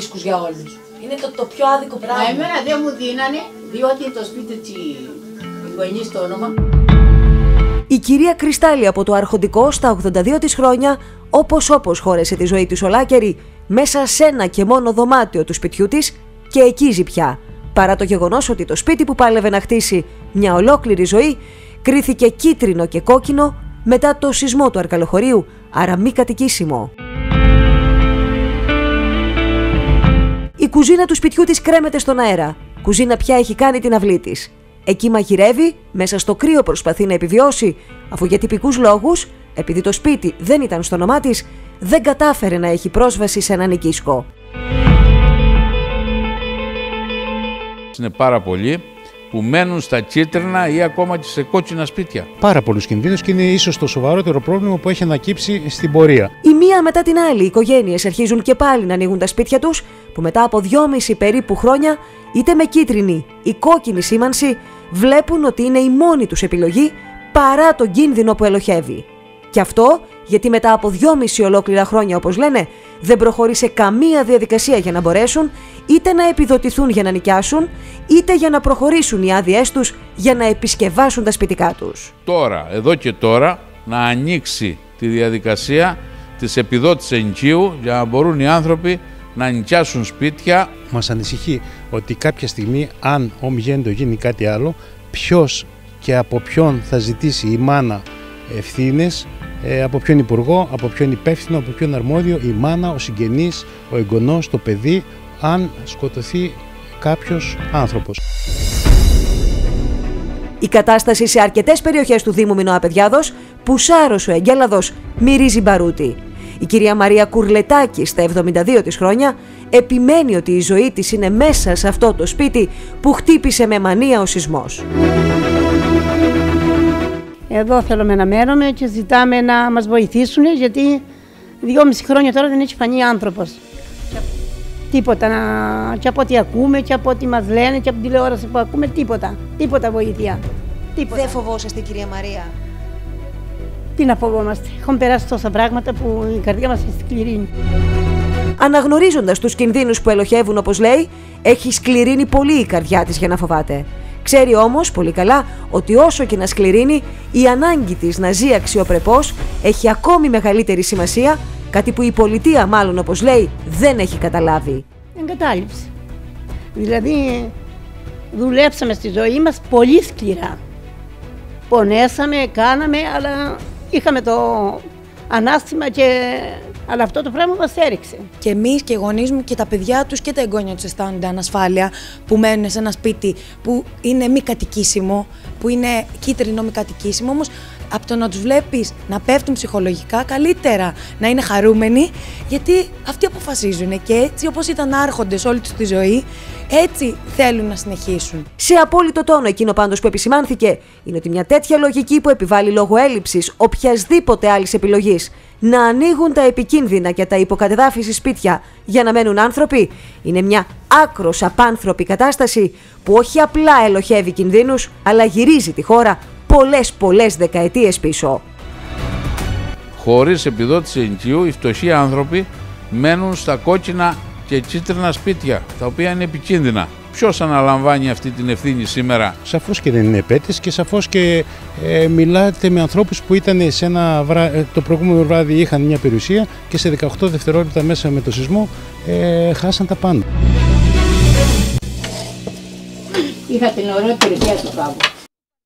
δίσκους για όλους. Είναι το πιο άδικο πράγμα. Εμένα δεν μου δίνανε, διότι το σπίτι της γονείς το όνομα. Η κυρία Κρυστάλλη από το Αρχοντικό στα 82 της χρόνια όπως χώρεσε τη ζωή της ολάκερη μέσα σε ένα και μόνο δωμάτιο του σπιτιού της και εκίζει πια. Παρά το γεγονός ότι το σπίτι που πάλευε να χτίσει μια ολόκληρη ζωή κρίθηκε κίτρινο και κόκκινο μετά το σεισμό του Αρκαλοχωρίου, άρα μη κατοικήσιμο. Η κουζίνα του σπιτιού της κρέμεται στον αέρα. Κουζίνα πια έχει κάνει την αυλή της. Εκεί μαγειρεύει, μέσα στο κρύο προσπαθεί να επιβιώσει, αφού για τυπικούς λόγους, επειδή το σπίτι δεν ήταν στο όνομά της, δεν κατάφερε να έχει πρόσβαση σε έναν οικίσκο. Είναι πάρα πολλοί που μένουν στα κίτρινα ή ακόμα και σε κόκκινα σπίτια. Πάρα πολλούς κινδύνους και είναι ίσως το σοβαρότερο πρόβλημα που έχει ανακύψει στην πορεία. Η μία μετά την άλλη οι οικογένειες αρχίζουν και πάλι να ανοίγουν τα σπίτια τους, που μετά από 2,5 περίπου χρόνια, είτε με κίτρινη ή κόκκινη σήμανση, βλέπουν ότι είναι η μόνη τους επιλογή παρά τον κίνδυνο που ελοχεύει. Και αυτό γιατί μετά από 2,5 ολόκληρα χρόνια, όπως λένε, δεν προχωρήσε καμία διαδικασία για να μπορέσουν είτε να επιδοτηθούν για να νοικιάσουν, είτε για να προχωρήσουν οι άδειές τους για να επισκευάσουν τα σπιτικά τους. Τώρα, εδώ και τώρα, να ανοίξει τη διαδικασία της επιδότησης ενοικίου για να μπορούν οι άνθρωποι να νοικιάσουν σπίτια. Μας ανησυχεί ότι κάποια στιγμή, αν ομιγέννητο γίνει κάτι άλλο, ποιος και από ποιον θα ζητήσει η μάνα ευθύνες, από ποιον υπουργό, από ποιον υπεύθυνο, από ποιον αρμόδιο, η μάνα, ο συγγενής, ο εγγονός, το παιδί, αν σκοτωθεί κάποιος άνθρωπος. Η κατάσταση σε αρκετές περιοχές του Δήμου Μινώα Παιδιάδος, Πουσάρος ο Εγκέλαδος, μυρίζει μπαρούτι. Η κυρία Μαρία Κουρλετάκη, στα 72 της χρόνια, επιμένει ότι η ζωή της είναι μέσα σε αυτό το σπίτι που χτύπησε με μανία ο σεισμός. Εδώ θέλουμε να μένουμε και ζητάμε να μας βοηθήσουν, γιατί 2,5 χρόνια τώρα δεν έχει φανεί άνθρωπος. Τίποτα, και από ό,τι ακούμε και από ό,τι μας λένε και από την τηλεόραση που ακούμε, τίποτα βοήθεια. Τίποτα. Δεν φοβόσαστε, κυρία Μαρία? Τι να φοβόμαστε, έχουν περάσει τόσα πράγματα που η καρδιά μας είναι σκληρή. Αναγνωρίζοντας τους κινδύνους που ελοχεύουν, όπως λέει, έχει σκληρύνει πολύ η καρδιά της για να φοβάται. Ξέρει όμως πολύ καλά ότι όσο και να σκληρύνει, η ανάγκη της να ζει αξιοπρεπώς έχει ακόμη μεγαλύτερη σημασία, κάτι που η πολιτεία, μάλλον όπως λέει, δεν έχει καταλάβει. Εγκατάλειψη. Δηλαδή, δουλέψαμε στη ζωή μας πολύ σκληρά. Πονέσαμε, κάναμε, αλλά είχαμε το ανάστημα αλλά αυτό το πράγμα μας έριξε. Και εμείς και οι γονείς μου και τα παιδιά τους και τα εγγόνια τους αισθάνονται ανασφάλεια που μένουν σε ένα σπίτι που είναι μη κατοικήσιμο, που είναι κίτρινο μη κατοικήσιμο. Όμως από το να τους βλέπεις να πέφτουν ψυχολογικά, καλύτερα να είναι χαρούμενοι, γιατί αυτοί αποφασίζουν και έτσι όπως ήταν άρχοντες όλη τους τη ζωή, έτσι θέλουν να συνεχίσουν. Σε απόλυτο τόνο, εκείνο πάντως που επισημάνθηκε είναι ότι μια τέτοια λογική που επιβάλλει λόγω έλλειψης οποιασδήποτε άλλης επιλογής να ανοίγουν τα επικίνδυνα και τα υποκατεδάφιση σπίτια για να μένουν άνθρωποι είναι μια άκρως απάνθρωπη κατάσταση που όχι απλά ελοχεύει κινδύνους, αλλά γυρίζει τη χώρα πολλές δεκαετίες πίσω. Χωρίς επιδότηση ενοικίου, οι φτωχοί άνθρωποι μένουν στα κόκκινα και κίτρινα σπίτια, τα οποία είναι επικίνδυνα. Ποιος αναλαμβάνει αυτή την ευθύνη σήμερα? Σαφώς και δεν είναι επέτης και σαφώς και μιλάτε με ανθρώπους που ήταν σε το προηγούμενο βράδυ είχαν μια περιουσία και σε 18 δευτερόλεπτα μέσα με το σεισμό χάσαν τα πάντα. Είχα την ωραία περιουσία του κάπου.